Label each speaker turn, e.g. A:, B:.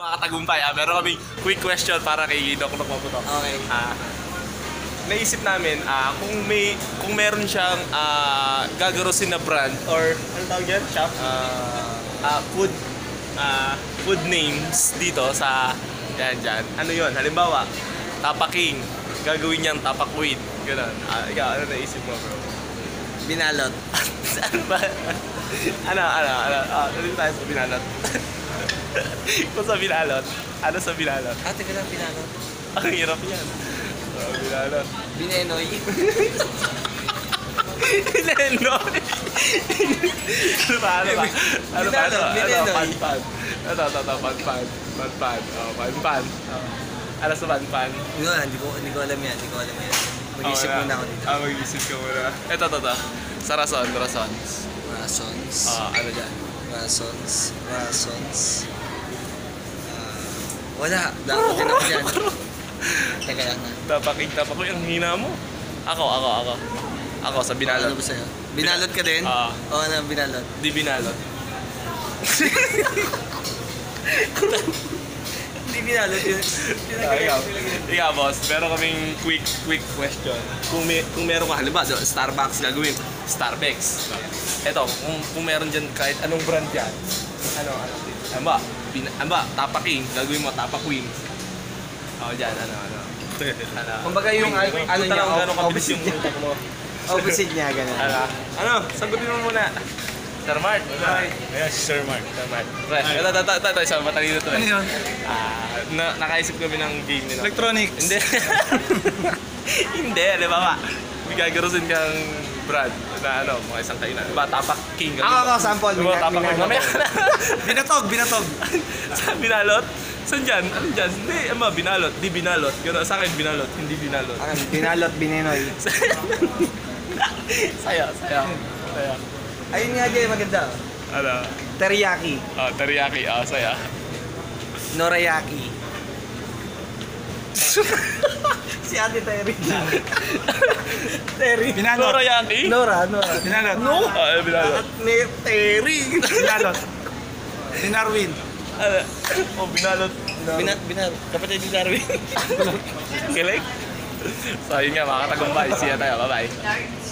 A: Makatagumpay. Meron kaming quick question para kay Doc Maputo.
B: Okay.
A: Naisip namin kung meron siyang gagarosin na brand or ano tawag yan? Shop? Food names dito sa dyan. Ano yun? Halimbawa, Tapa King. Gagawin niyang Tapa Queen. Ganun. Ikaw, ano naisip mo, bro?
B: Binalot.
A: Ano ba? Ano tayo sa binalot? Kung sa binalot, ano sa binalot?
B: Teka lang, binalot.
A: Ang hirap yan. Binalot.
B: Binenoy.
A: Binenoy. Ano ba? Pan-pan. Pan-pan. Pan-pan. Ano sa pan-pan?
B: Hindi ko alam yan. Mag-isip muna ako dito.
A: Mag-isip ka muna. Ito. Sa rason.
B: Rasons.
A: Ano dyan?
B: Rasons. Wala. Dapat din ako dyan. Teka lang na.
A: Tapa ko yung hina mo. Ako sa binalot.
B: Ano ba sa'yo? Binalot ka din? Oo, ano binalot?
A: Di binalot.
B: Hindi binalot yun.
A: Ikaw, boss. Meron kaming quick question. Kung meron ka, halimbawa, Starbucks gagawin. Starbucks. Eto, kung meron dyan kahit anong brand yan. Halimbawa, Tapa King. Gagawin mo, Tapa Queen. Dyan,
B: Kumbaga yung ano niya,
A: opposite niya.
B: Opposite niya, gano'n.
A: Sagutin mo muna. Sir Mark.
C: Ayan, si Sir Mark.
A: Ito, isa matalino to.
C: Ano yun?
A: Nakaisip kami ng game nila.
C: Electronics.
A: Hindi. Hindi, di ba ba? May gagarosin kang brand na mga isang kainan. Diba, Tapak King.
B: Ako, sample.
A: Diba, Tapak King. Mamaya ka na.
C: Binatog.
A: Sa binalot? Saan dyan? Ano dyan? Hindi, binalot. Di binalot. Sa akin, binalot. Hindi binalot.
B: Binalot, binenoy.
A: Saya.
B: Ayun nga, Jay, maganda.
A: Ano?
B: Teriyaki.
A: Teriyaki. Saya.
B: Norayaki. Si Ate Terry. Terry.
C: Binalot.
A: Norayaki?
B: Nora.
C: Binalot.
A: No? Binalot.
B: At ni Terry.
C: Binalot. Dinarwin.
A: Binalot.
B: Binalot. Kapatid ni Darwin.
A: Galing. So, yun nga, makakatagumpay. See you tayo. Bye-bye.